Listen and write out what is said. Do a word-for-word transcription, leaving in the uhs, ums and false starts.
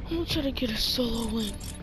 I'm gonna try to get a solo win.